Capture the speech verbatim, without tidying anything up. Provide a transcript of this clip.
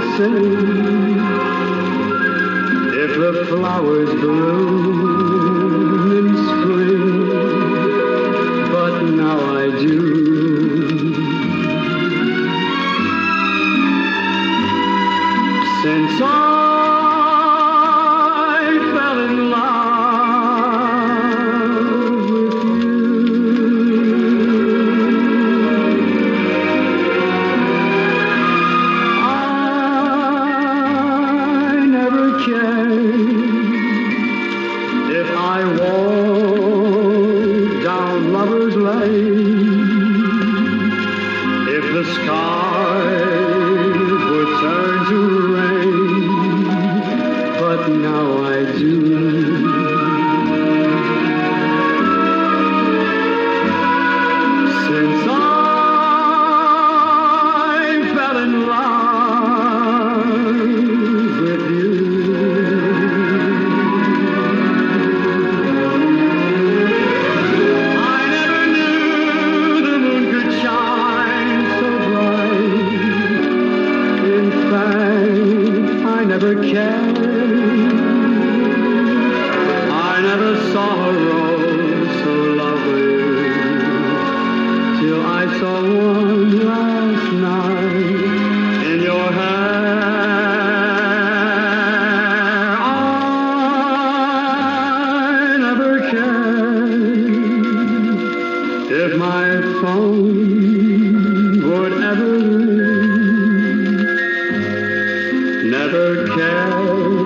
sing if the flowers bloom in spring, but now I do. Since I fell in love with you, I never cared if I walked down Lover's Lane, if the sky would turn to rain, but now I do. Since I fell in love with you, I never knew the moon could shine so bright. In fact, I never cared. I never saw a rose so lovely till I saw one last night in your hair. I never cared if my phone would ever ring. Never cared